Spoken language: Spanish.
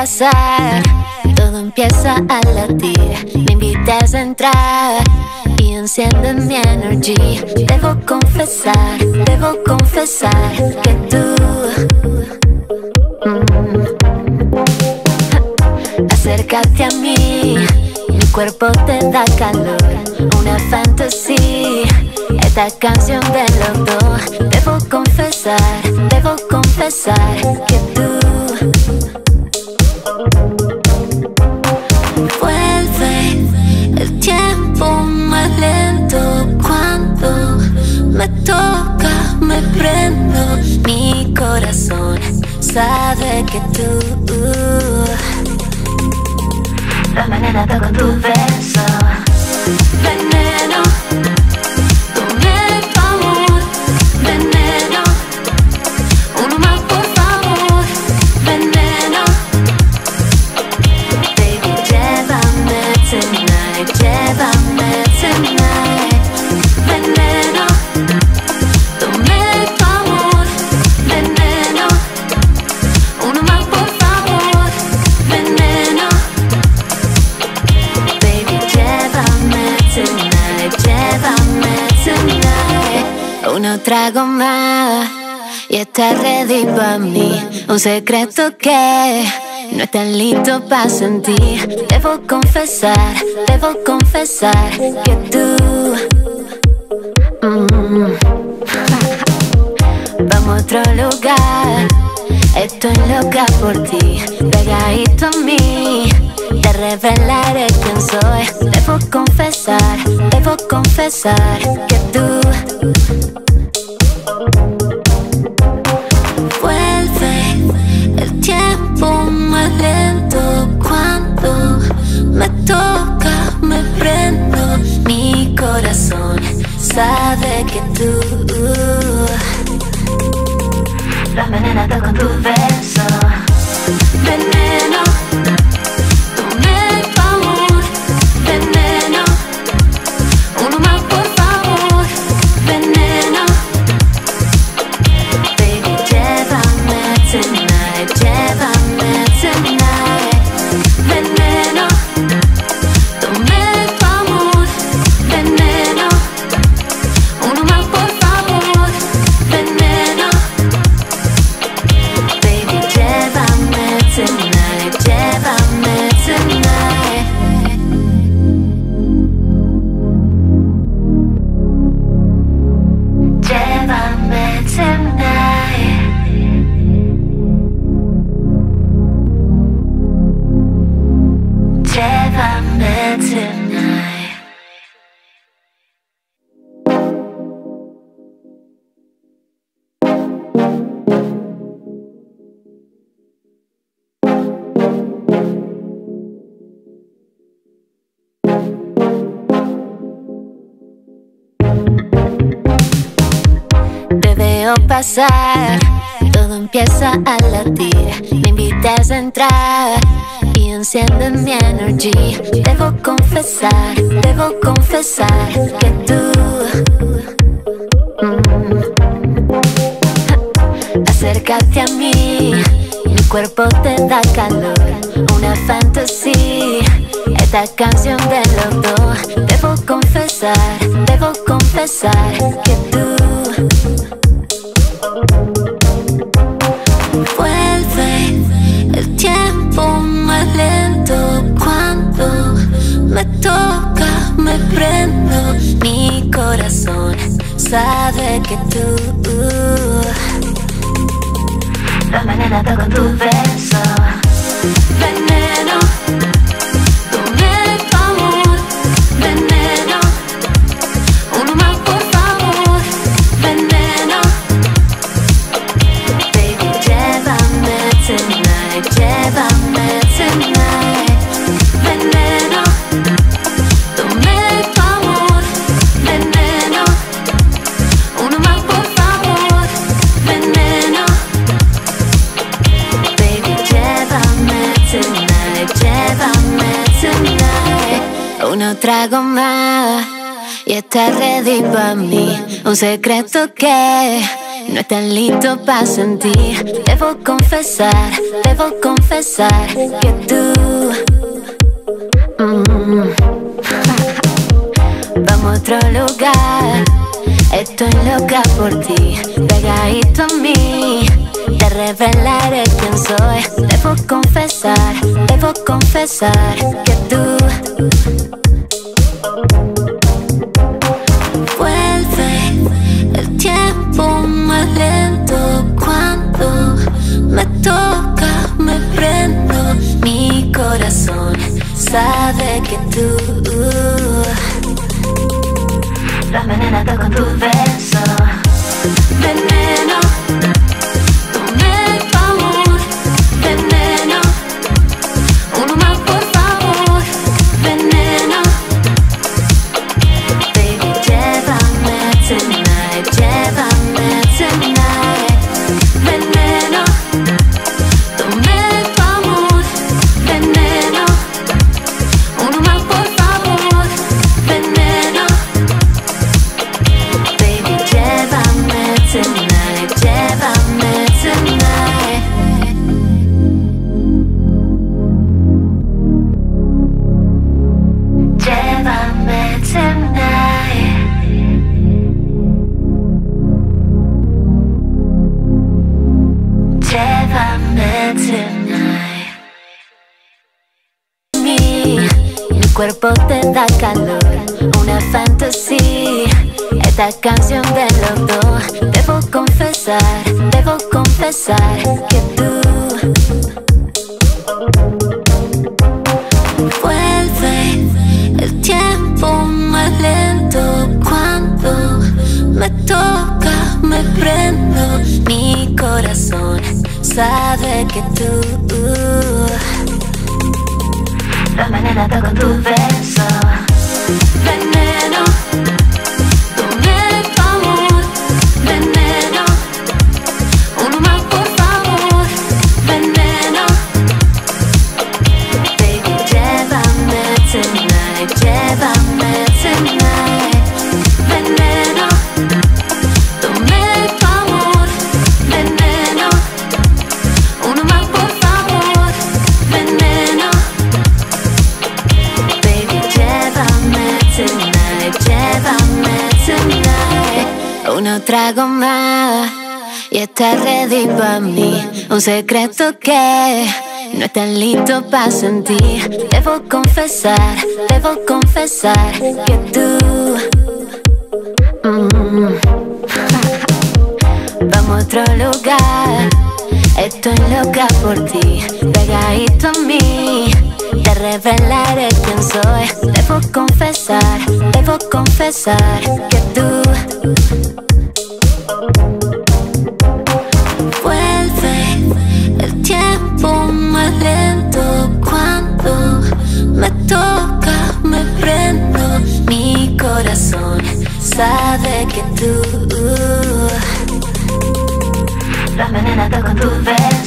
pasar, todo empieza a latir. Me invitas a entrar y enciende mi energy. Debo confesar que tú acércate a mí, mi cuerpo te da calor, una fantasía, esta canción de los dos. Debo confesar que tú vuelve el tiempo más lento. Cuando me toca, me prendo, mi corazón sabe que tú la mañana toco tu beso. Veneno, tú me amor. Veneno, uno más por favor. Veneno, baby, llévame tonight, llévame tonight. Veneno, tú me amor. Veneno, uno más por favor. Veneno, llévame tonight. Uno trago más y está ready pa' mí. Un secreto que no está listo pa' sentir. Debo confesar que tú vamos a otro lugar. Estoy loca por ti, pegadito a mí. Te revelaré quién soy. Debo confesar que tú vuelve el tiempo más lento. Cuando me toca, me prendo, mi corazón sabe que tú la mañana toco tu beso. Veneno, tú me amor. Veneno, uno más por favor. Veneno, baby, llévame tonight, llévame tonight. Veneno, tú me amor. Veneno, uno más por favor. Veneno, baby, llévame tonight, llévame tonight. Llévame tonight. Llévame tonight. Te veo pasar, todo empieza a latir. Me invitas a entrar y enciende mi energy. Debo confesar que tú acércate a mí, mi cuerpo te da calor, una fantasía, esta canción de los dos. Debo confesar que tú vuelve el tiempo más lento. Cuando me toca, me prendo, mi corazón sabe que tú la mañana toco tu beso. Veneno, tú me amor. Veneno, uno más por favor. Veneno, baby, llévame tonight, llévame tonight. Veneno, tú me amor. Veneno, uno más por favor. Veneno, baby, llévame tonight, llévame tonight. Uno trago más y está ready pa' mí. Un secreto que no estás listo para sentir. Debo confesar que tú vamos a otro lugar. Estoy loca por ti, pegadito a mí. Te revelaré quién soy. Debo confesar que tú vuelve el tiempo más lento. Cuando me toca, me prendo. Mi corazón sabe que tú lo envenenaste con tu beso. Veneno, tomé tu amor. Veneno, uno más por favor. Veneno, baby, llévame tonight, llévame tonight. Veneno, tomé tu amor. Veneno, uno más por favor. Veneno, baby, llévame tonight, llévame tonight. Llévame tonight. Llévame tonight. Mi cuerpo te da calor, una fantasía. Esta canción de los dos. Debo confesar que tú vuelve el tiempo más lento. Cuando me toca, me prendo. Mi corazón sabe que tú lo envenenaste con tu beso. Veneno, tomé tu amor. Veneno, uno más por favor. Veneno, baby, llévame tonight, llévame tonight. Veneno, tomé tu amor. Veneno, uno más por favor. Veneno, baby, llévame tonight, llévame tonight. Uno trago más y estás ready pa' mí. Un secreto que no estás listo pa' sentir. Debo confesar que tú vamos a otro lugar. Estoy loca por ti, pegadito a mí. Te revelaré quién soy. Debo confesar que tú vuelve el tiempo más lento. Cuando me toca, me prendo. Mi corazón sabe que tú lo envenenaste con tu beso.